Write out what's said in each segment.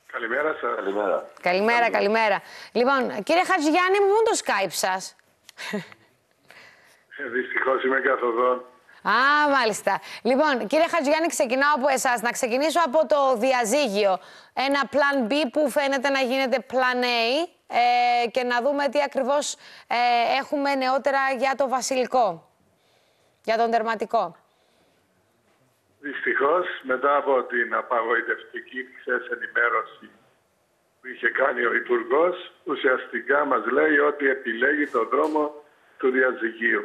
Καλημέρα σας. Καλημέρα. Λοιπόν, κύριε Χατζηγιάννη, μου το Skype σας. Δυστυχώς είμαι καθοδόν. Α, μάλιστα. Λοιπόν, κύριε Χατζηγιάννη, ξεκινάω από εσάς. Να ξεκινήσω από το διαζύγιο. Ένα plan B που φαίνεται να γίνεται plan A και να δούμε τι ακριβώς έχουμε νεότερα για το βασιλικό, για τον τερματικό. Δυστυχώς, μετά από την απαγοητευτική χθες ενημέρωση που είχε κάνει ο Υπουργός, ουσιαστικά μας λέει ότι επιλέγει τον δρόμο του διαζυγίου.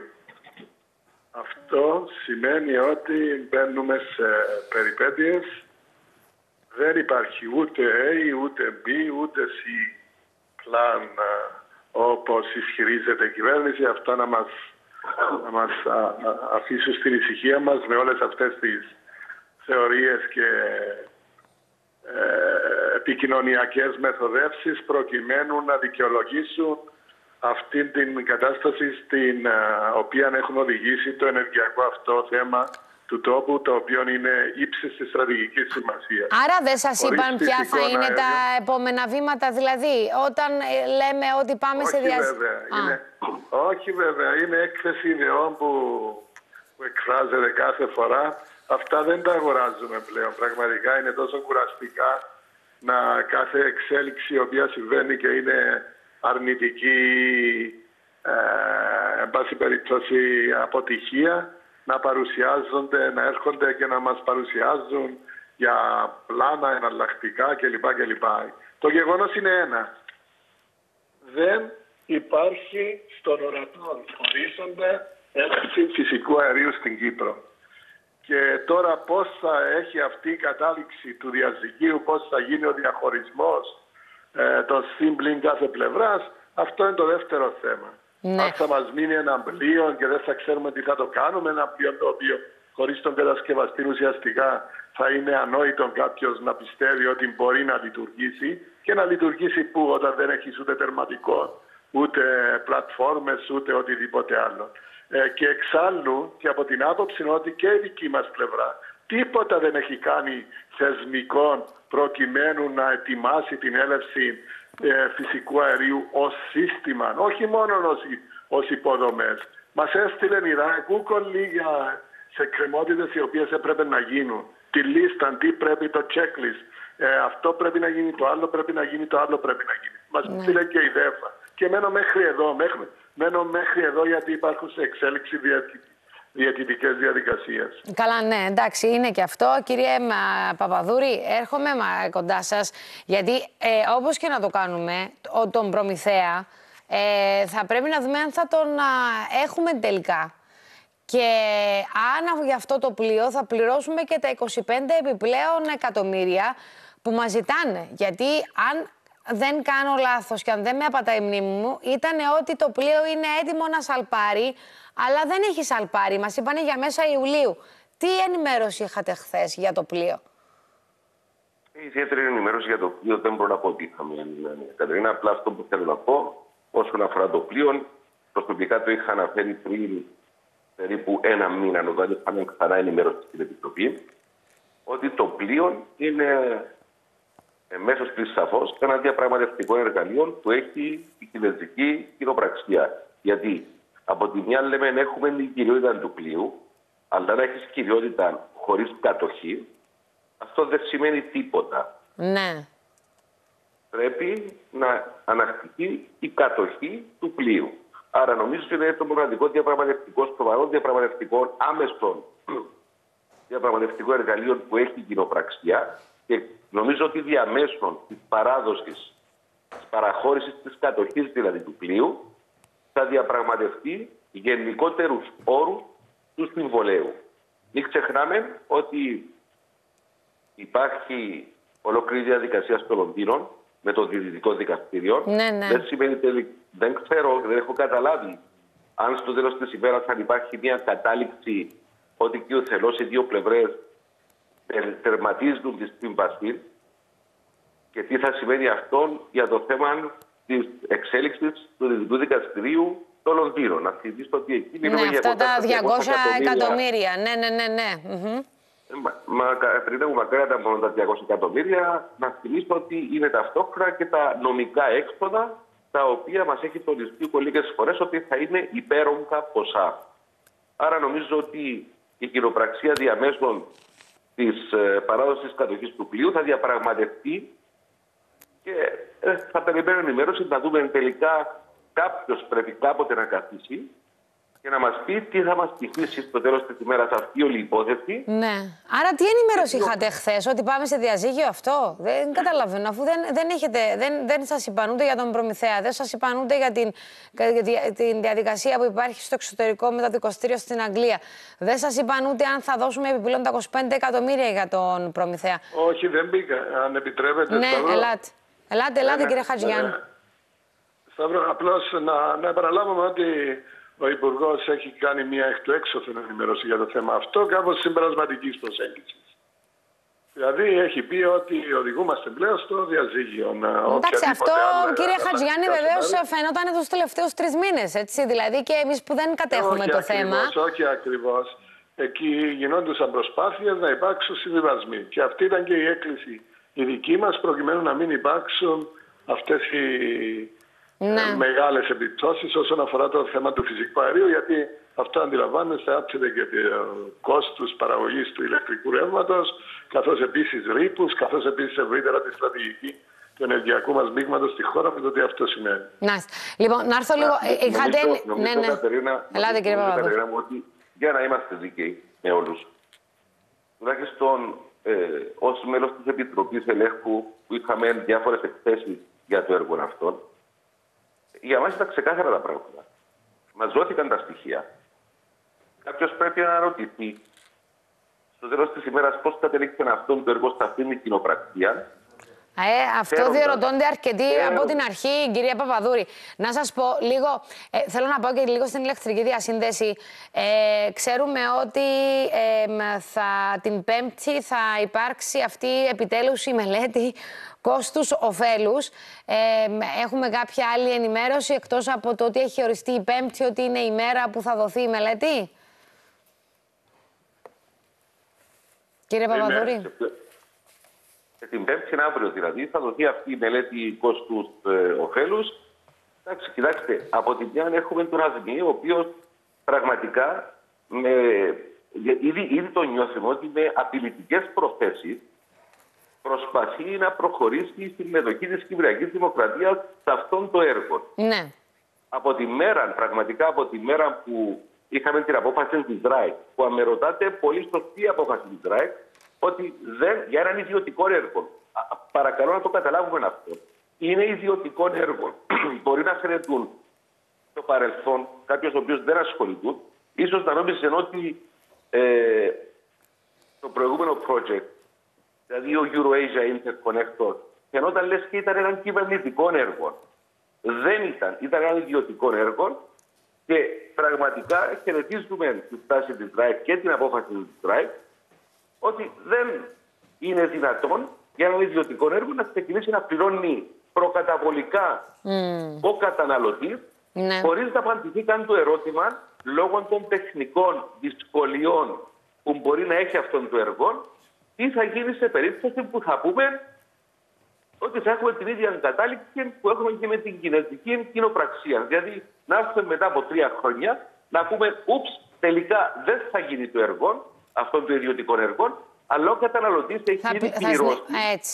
Αυτό σημαίνει ότι μπαίνουμε σε περιπέτειες. Δεν υπάρχει ούτε A, ούτε B, ούτε C πλάν όπως ισχυρίζεται η κυβέρνηση. Αυτά να μας αφήσουν στην ησυχία μας με όλες αυτές τις θεωρίες και επικοινωνιακές μεθοδεύσεις προκειμένου να δικαιολογήσουν αυτή την κατάσταση στην οποία έχουν οδηγήσει το ενεργειακό αυτό θέμα του τόπου, το οποίο είναι ύψης της στρατηγικής σημασίας. Άρα δεν σας είπαν ποια θα είναι τα επόμενα βήματα, δηλαδή, όταν λέμε ότι πάμε σε Όχι βέβαια, είναι έκθεση ιδεών που εκφράζεται κάθε φορά. Αυτά δεν τα αγοράζουμε πλέον. Πραγματικά είναι τόσο κουραστικά να κάθε εξέλιξη η οποία συμβαίνει και είναι αρνητική, εν πάση περιπτώσει αποτυχία, να παρουσιάζονται, να έρχονται και να μας παρουσιάζουν για πλάνα εναλλακτικά κλπ. Το γεγονός είναι ένα. Δεν υπάρχει στον ορατό ορίζοντα έλευση φυσικού αερίου στην Κύπρο. Και τώρα πώς θα έχει αυτή η κατάληξη του διαζυγίου, πώς θα γίνει ο διαχωρισμός των σύμπλην κάθε πλευράς, αυτό είναι το δεύτερο θέμα. Ναι. Αν θα μας μείνει ένα πλοίο και δεν θα ξέρουμε τι θα το κάνουμε, ένα πλοίο το οποίο χωρίς τον κατασκευαστή ουσιαστικά θα είναι ανόητο κάποιος να πιστεύει ότι μπορεί να λειτουργήσει και να λειτουργήσει που όταν δεν έχεις ούτε τερματικό, ούτε πλατφόρμες, ούτε οτιδήποτε άλλο. Και εξάλλου και από την άποψη ότι και η δική μας πλευρά τίποτα δεν έχει κάνει θεσμικών προκειμένου να ετοιμάσει την έλευση φυσικού αερίου ως σύστημα, όχι μόνο ως υποδομές. Μας έστειλε η ΡΑΕ Google σε κρεμότητες οι οποίες έπρεπε να γίνουν. Τη λίστα, τι πρέπει, το checklist. Αυτό πρέπει να γίνει, το άλλο πρέπει να γίνει, το άλλο πρέπει να γίνει. Μας έστειλε και η ΔΕΦΑ. Και μένω μέχρι εδώ γιατί υπάρχουν σε εξέλιξη διαιτητικές διαδικασίες. Καλά, ναι, εντάξει, είναι και αυτό. Κύριε Παπαδούρη, έρχομαι κοντά σας, γιατί όπως και να το κάνουμε, τον προμηθέα, θα πρέπει να δούμε αν θα τον έχουμε τελικά. Και αν για αυτό το πλοίο θα πληρώσουμε και τα 25 επιπλέον εκατομμύρια που μας ζητάνε. Γιατί αν δεν κάνω λάθος και αν δεν με απατάει η μνήμη μου, ήταν ότι το πλοίο είναι έτοιμο να σαλπάρει, αλλά δεν έχει σαλπάρει. Μας είπανε για μέσα Ιουλίου. Τι ενημέρωση είχατε χθες για το πλοίο? Η ιδιαίτερη ενημέρωση για το πλοίο δεν μπορώ να πω ότι είχαμε, Κατερίνα. Απλά αυτό που θέλω να πω όσον αφορά το πλοίο, προσωπικά το είχα αναφέρει πριν περίπου ένα μήνα, όταν είχαμε ξανά ενημέρωση στην Επιτροπή, ότι το πλοίο είναι μέσω τη σαφώς ένα διαπραγματευτικό εργαλείο που έχει η κινέζικη κοινοπραξία. Γιατί από τη μια λέμε έχουμε την κυριότητα του πλοίου, αλλά να έχει κυριότητα χωρίς κατοχή, αυτό δεν σημαίνει τίποτα. Ναι. Πρέπει να ανακτηθεί η κατοχή του πλοίου. Άρα νομίζω ότι είναι το μοναδικό διαπραγματευτικό, σοβαρό διαπραγματευτικό, άμεσο διαπραγματευτικό εργαλείο που έχει η κοινοπραξία. Και νομίζω ότι διαμέσων της παράδοσης, της παραχώρησης της κατοχής δηλαδή του πλοίου, θα διαπραγματευτεί γενικότερους όρους του συμβολέου. Μην ξεχνάμε ότι υπάρχει ολόκληρη διαδικασία στο Λονδίνο με το Διαιτητικό Δικαστήριο. Ναι. Δεν σημαίνει, δεν ξέρω, δεν έχω καταλάβει αν στο τέλος της ημέρας θα υπάρχει μια κατάληξη ότι και ο θελός οι δύο πλευρές τερματίζουν τη σύμβαση και τι θα σημαίνει αυτό για το θέμα της εξέλιξης του Διαιτητικού Δικαστηρίου στο Λονδίνο. Να θυμίσω ότι εκεί μιλούμε για αυτά τα 200 εκατομμύρια. Ναι. Κατερίνα μου, μακάρι ήταν μόνο τα 200 εκατομμύρια. Να θυμίσω ότι είναι ταυτόχρονα και τα νομικά έξοδα, τα οποία μας έχει τονιστεί πολλές φορές ότι θα είναι υπέρογκα ποσά. Άρα νομίζω ότι η κοινοπραξία διαμέσων της παράδοσης κατοχής του πλοίου θα διαπραγματευτεί και θα περιμένω ενημέρωση να δούμε τελικά κάποιος πρέπει κάποτε να καθίσει και να μας πει τι θα μας τυχήσει στο τέλος της ημέρας αυτή όλη η υπόθεση. Ναι. Άρα τι ενημέρωση είχατε χθες, ότι πάμε σε διαζύγιο αυτό? Δεν καταλαβαίνω, αφού δεν σας είπαν ούτε για τον προμηθέα, δεν σας είπαν ούτε για την διαδικασία που υπάρχει στο εξωτερικό με το δικαστήριο στην Αγγλία. Δεν σας είπαν ούτε αν θα δώσουμε επιπλέον τα 25 εκατομμύρια για τον προμηθέα. Όχι, δεν μπήκα. Αν επιτρέπετε. Ναι, ελάτε κύριε Χατζηγιάννη. Σταύρο, απλώς να επαναλάβουμε ότι ο Υπουργός έχει κάνει μια εκ του έξωθεν ενημέρωση για το θέμα αυτό, κάπως συμπερασματικής προσέγγισης. Δηλαδή έχει πει ότι οδηγούμαστε πλέον στο διαζύγιο. Εντάξει, αυτό κύριε Χατζηγιάννη βεβαίως φαινόταν τους τελευταίους 3 μήνες, έτσι. Δηλαδή και εμείς που δεν κατέχουμε το θέμα. Όχι ακριβώς. Εκεί γινόντουσαν προσπάθειες να υπάρξουν συμβιβασμοί. Και αυτή ήταν και η έκκληση η δική μας, προκειμένου να μην υπάρξουν αυτές οι μεγάλες επιπτώσεις όσον αφορά το θέμα του φυσικού αερίου, γιατί αυτό αντιλαμβάνεστε άπτεται και το κόστος παραγωγής του ηλεκτρικού ρεύματος, καθώς επίσης ρήπους, καθώς επίσης ευρύτερα τη στρατηγική του ενεργειακού μας μείγματος στη χώρα, με το τι αυτό σημαίνει. Λοιπόν, να έρθω λίγο. Νομίζω, Κατερίνα, ελάτε κύριε Παπαδούρη. Ότι για να είμαστε δίκαιοι με όλους, τουλάχιστον ως μέλος της Επιτροπής Ελέγχου που είχαμε διάφορες εκθέσεις για το έργο αυτό, για μας ήταν ξεκάθαρα τα πράγματα. Μας δόθηκαν τα στοιχεία. Κάποιος πρέπει να αναρωτηθεί στο τέλος της ημέρας πώς κατέληξε αυτό το έργο σε αυτήν την κοινοπραξία. Αυτό διερωτώνται αρκετοί από την αρχή, κυρία Παπαδούρη. Να σας πω λίγο, θέλω να πάω και λίγο στην ηλεκτρική διασύνδεση. Ξέρουμε ότι την Πέμπτη θα υπάρξει αυτή επιτέλους η μελέτη κόστους-οφέλους. Έχουμε κάποια άλλη ενημέρωση εκτός από το ότι έχει οριστεί η Πέμπτη, ότι είναι η μέρα που θα δοθεί η μελέτη? Κύριε Παπαδούρη. Την Πέμπτη, αύριο δηλαδή, θα δοθεί αυτή η μελέτη κόστους-οφέλους. Εντάξει, κοιτάξτε, από την μια έχουμε τον ΑΔΜΗ, ο οποίος πραγματικά ήδη το νιώθουμε ότι με απειλητικές προθέσεις προσπαθεί να προχωρήσει στη συμμετοχή της Κυπριακής Δημοκρατίας σε αυτόν το έργο. Ναι. Από τη μέρα, πραγματικά από τη μέρα που είχαμε την απόφαση της ΔΡΑΕΚ, που αν με ρωτάτε, πολύ σωστή απόφαση της ΔΡΑΕΚ, ότι για έναν ιδιωτικό έργο. Παρακαλώ να το καταλάβουμε αυτό. Είναι ιδιωτικό έργο. Μπορεί να φαίνεται στο παρελθόν κάποιος ο οποίος δεν ασχολείται, ίσως να νόμιζε ότι το προηγούμενο project, δηλαδή ο Euro-Asia Interconnector, φαινόταν λες και ήταν έναν κυβερνητικό έργο. Δεν ήταν. Ήταν ένα ιδιωτικό έργο και πραγματικά χαιρετίζουμε τη στάση της ΔΡΑΕΚ και την απόφαση της ΔΡΑΕΚ ότι δεν είναι δυνατόν για έναν ιδιωτικό έργο να ξεκινήσει να πληρώνει προκαταβολικά ο καταναλωτής, χωρίς να απαντηθεί καν το ερώτημα, λόγω των τεχνικών δυσκολιών που μπορεί να έχει αυτόν το έργο, τι θα γίνει σε περίπτωση που θα πούμε ότι θα έχουμε την ίδια κατάληξη που έχουμε και με την κινέζικη κοινοπραξία. Δηλαδή, να έρθουμε μετά από 3 χρόνια να πούμε, τελικά δεν θα γίνει το έργο, αυτών των ιδιωτικών έργων, αλλά ο καταναλωτής έχει ήδη πληρώσει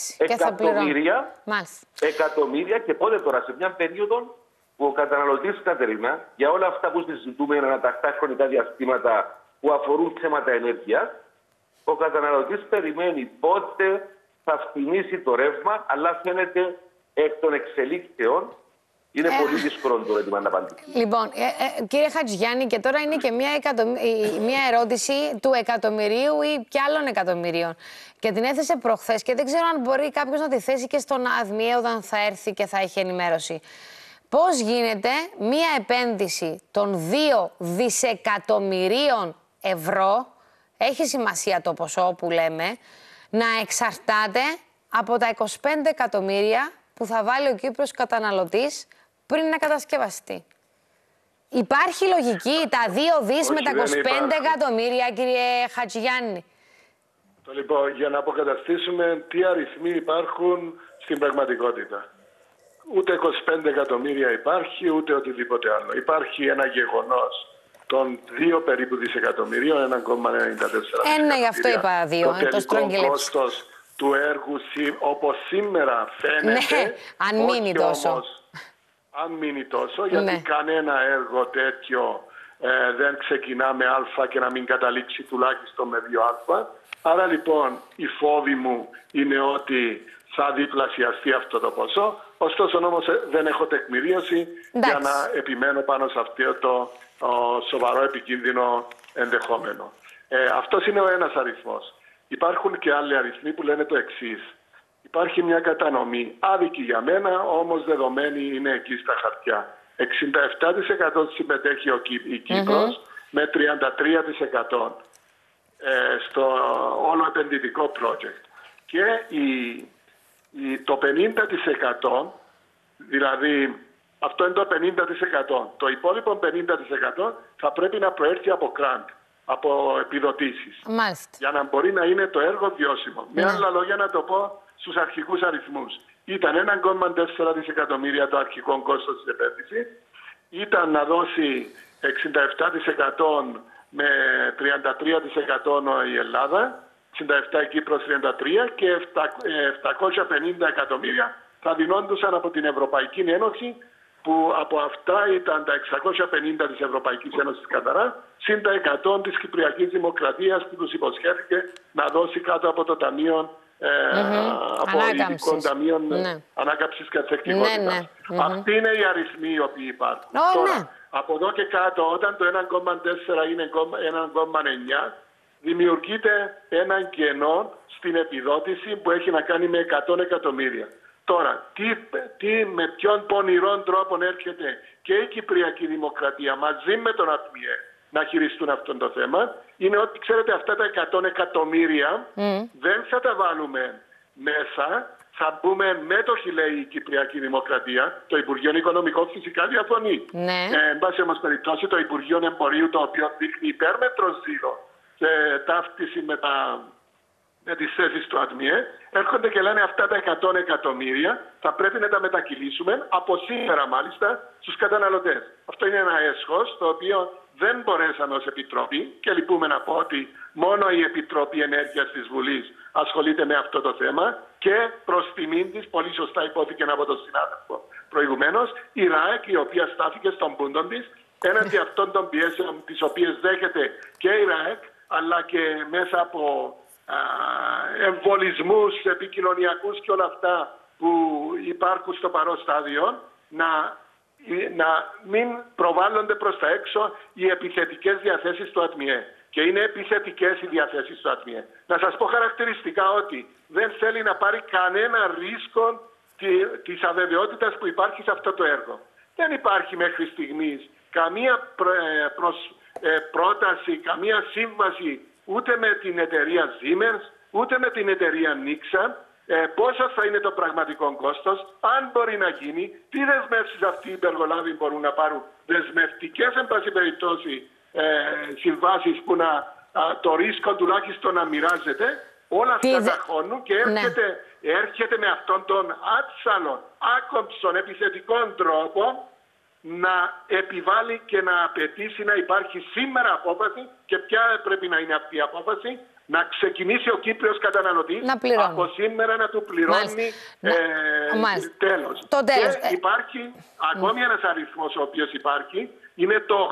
εκατομμύρια και πότε τώρα, σε μια περίοδο που ο καταναλωτής, Κατερίνα, για όλα αυτά που συζητούμε ανατακτά χρονικά διαστήματα που αφορούν θέματα ενέργειας, ο καταναλωτής περιμένει πότε θα φτηνίσει το ρεύμα, αλλά φαίνεται εκ των εξελίξεων. Είναι πολύ δύσκολο το ερώτημα να απαντήσει. Λοιπόν, κύριε Χατζηγιάννη, και τώρα είναι και μια ερώτηση του εκατομμυρίου ή κι άλλων εκατομμυρίων. Και την έθεσε προχθές και δεν ξέρω αν μπορεί κάποιος να τη θέσει και στον ΑΔΜΗ όταν θα έρθει και θα έχει ενημέρωση. Πώς γίνεται μια επένδυση των 2 δισεκατομμυρίων ευρώ, έχει σημασία το ποσό που λέμε, να εξαρτάται από τα 25 εκατομμύρια που θα βάλει ο Κύπρος καταναλωτής πριν να κατασκευαστεί? Υπάρχει λογική τα 2 δις με τα 25 εκατομμύρια, κύριε Χατζηγιάννη? Λοιπόν, για να αποκαταστήσουμε τι αριθμοί υπάρχουν στην πραγματικότητα. Ούτε 25 εκατομμύρια υπάρχει, ούτε οτιδήποτε άλλο. Υπάρχει ένα γεγονός των 2 περίπου δισεκατομμυρίων, 1,94 ναι, γι' αυτό είπα 2. Το τελικό κόστος του έργου, όπως σήμερα φαίνεται, ναι, αν μείνει τόσο. Όμως, αν μείνει τόσο, γιατί κανένα έργο τέτοιο δεν ξεκινά με α και να μην καταλήξει τουλάχιστον με 2α. Άρα λοιπόν η φόβη μου είναι ότι θα διπλασιαστεί αυτό το ποσό. Ωστόσο όμως δεν έχω τεκμηρίωση για να επιμένω πάνω σε αυτό το σοβαρό επικίνδυνο ενδεχόμενο. Αυτός είναι ο ένας αριθμός. Υπάρχουν και άλλοι αριθμοί που λένε το εξής. Υπάρχει μια κατανομή, άδικη για μένα, όμως δεδομένη είναι εκεί στα χαρτιά. 67% συμμετέχει η Κύπρος με 33% στο όλο επενδυτικό project. Και το 50%, δηλαδή αυτό είναι το 50%, το υπόλοιπο 50% θα πρέπει να προέρχεται από grant, από επιδοτήσεις. Μάλιστα. Για να μπορεί να είναι το έργο βιώσιμο. Με άλλα λόγια να το πω στους αρχικούς αριθμούς. Ήταν 1,4 δισεκατομμύρια το αρχικό κόστος της επένδυσης. Ήταν να δώσει 67% με 33% η Ελλάδα, 67% η Κύπρος 33% και 750 εκατομμύρια θα δινόντουσαν από την Ευρωπαϊκή Ένωση, που από αυτά ήταν τα 650 της Ευρωπαϊκής Ένωσης καθαρά, συν τα 100 της Κυπριακής Δημοκρατίας που τους υποσχέθηκε να δώσει κάτω από το Ταμείο από ειδικών ταμείων ανάκαμψης και ανθεκτικότητας. Αυτοί είναι οι αριθμοί οι οποίοι υπάρχουν. Τώρα, από εδώ και κάτω, όταν το 1,4 είναι 1,9, δημιουργείται έναν κενό στην επιδότηση που έχει να κάνει με 100 εκατομμύρια. Τώρα, με ποιον πονηρών τρόπων έρχεται και η Κυπριακή Δημοκρατία μαζί με τον ΑΤΜΙΕ να χειριστούν αυτό το θέμα, είναι ότι ξέρετε αυτά τα 100 εκατομμύρια δεν θα τα βάλουμε μέσα, θα μπούμε μέτοχοι, λέει η Κυπριακή Δημοκρατία. Το Υπουργείο Οικονομικών φυσικά διαφωνεί. Εν πάση όμως περιπτώσει, το Υπουργείο Εμπορίου, το οποίο δείχνει υπέρμετρο ζήλο και ταύτιση με τις θέσεις του ΑΤΜΙΕ, έρχονται και λένε αυτά τα 100 εκατομμύρια θα πρέπει να τα μετακυλήσουμε από σήμερα μάλιστα στους καταναλωτές. Αυτό είναι ένα έσχος το οποίο δεν μπορέσαμε ως Επιτροπή, και λυπούμε να πω ότι μόνο η Επιτροπή Ενέργειας της Βουλής ασχολείται με αυτό το θέμα, και προς τιμήν της, πολύ σωστά υπόθηκε από τον συνάδελφο προηγουμένως, η ΡΑΕΚ, η οποία στάθηκε στον πούντον της έναντι αυτών των πιέσεων τις οποίες δέχεται και η ΡΑΕΚ, αλλά και μέσα από εμβολισμούς επικοινωνιακούς και όλα αυτά που υπάρχουν στο παρόν στάδιο, να μην προβάλλονται προς τα έξω οι επιθετικές διαθέσεις του ΑΤΜΙΕ. Και είναι επιθετικές οι διαθέσεις του ΑΤΜΙΕ. Να σας πω χαρακτηριστικά ότι δεν θέλει να πάρει κανένα ρίσκο της αβεβαιότητας που υπάρχει σε αυτό το έργο. Δεν υπάρχει μέχρι στιγμής καμία πρόταση, καμία σύμβαση ούτε με την εταιρεία Siemens, ούτε με την εταιρεία Nixon, πόσο θα είναι το πραγματικό κόστος, αν μπορεί να γίνει, τι δεσμεύσεις αυτοί οι υπεργολάβοι μπορούν να πάρουν, δεσμευτικές εν πάση περιπτώσει συμβάσεις που το ρίσκο τουλάχιστον να μοιράζεται, όλα αυτά τα χώνουν και έρχεται με αυτόν τον άτσαλον, άκομψον, επιθετικών τρόπο να επιβάλλει και να απαιτήσει να υπάρχει σήμερα απόφαση. Και ποια πρέπει να είναι αυτή η απόφαση? Να ξεκινήσει ο Κύπριος καταναλωτής από σήμερα να του πληρώνει τέλος. Και υπάρχει ακόμη ένας αριθμός ο οποίος υπάρχει, είναι το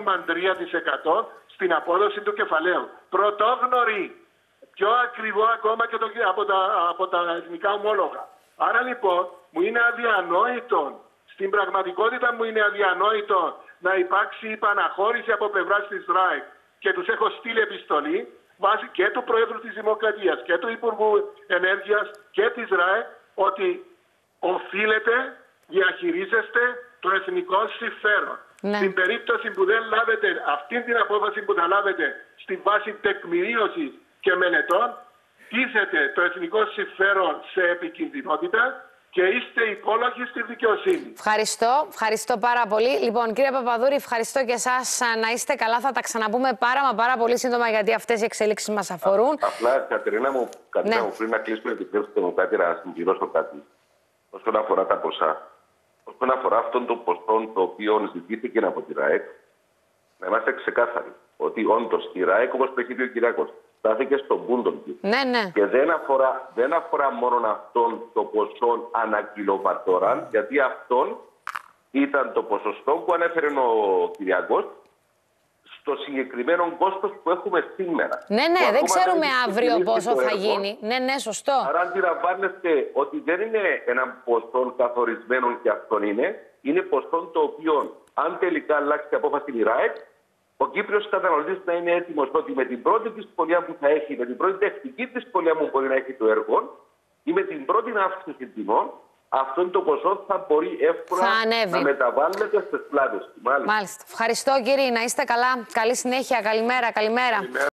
8,3% στην απόδοση του κεφαλαίου. Πρωτόγνωρη, πιο ακριβό ακόμα και από τα εθνικά ομόλογα. Άρα λοιπόν μου είναι αδιανόητο, στην πραγματικότητα μου είναι αδιανόητο να υπάρξει υπαναχώρηση από πλευράς της ΡΑΕΚ, και τους έχω στείλει επιστολή βάσει και του Προέδρου της Δημοκρατίας και του Υπουργού Ενέργειας και της ΡΑΕΚ, ότι οφείλετε, διαχειρίζεστε το εθνικό συμφέρον. Στην περίπτωση που δεν λάβετε αυτή την απόφαση που θα λάβετε στη βάση τεκμηρίωσης και μελετών, τίθεται το εθνικό συμφέρον σε επικινδυνότητα και είστε υπόλογοι στη δικαιοσύνη. Ευχαριστώ πάρα πολύ. Λοιπόν, κύριε Παπαδούρη, ευχαριστώ και εσάς. Να είστε καλά. Θα τα ξαναπούμε πάρα πολύ σύντομα, γιατί αυτές οι εξελίξεις μας αφορούν. Απλά, Κατερίνα μου, πριν να κλείσουμε, επιτρέψτε μου κάτι να συμπληρώσω κάτι. Όσον αφορά τα ποσά, όσον αφορά αυτόν τον ποσό το οποίο ζητήθηκε από τη ΡΑΕΚ, να είμαστε ξεκάθαροι ότι όντως η ΡΑΕΚ, όπως το έχει πει ο Κυριάκος, στάθηκε στον πούντον του. Ναι. Και δεν αφορά μόνο αυτόν το ποσό ανακυλοβατόρα, γιατί αυτόν ήταν το ποσοστό που ανέφερε ο Κυριάκος στο συγκεκριμένο κόστος που έχουμε σήμερα. Ναι, δεν ξέρουμε αύριο πόσο θα γίνει. Ναι, σωστό. Άρα αντιλαμβάνεστε ότι δεν είναι ένα ποσό καθορισμένο και αυτόν είναι ποσό το οποίο, αν τελικά αλλάξει απόφαση η ΡΑΕΚ, ο Κύπριος καταναλωτής να είναι έτοιμος ότι με την πρώτη δυσκολία που θα έχει, με την πρώτη τεχνική δυσκολία που μπορεί να έχει το έργο ή με την πρώτη αύξηση τιμών, αυτό το ποσό θα μπορεί εύκολα να μεταβάλλεται στις πλάτες του. Μάλιστα. Ευχαριστώ, κύριε. Να είστε καλά. Καλή συνέχεια. Καλημέρα.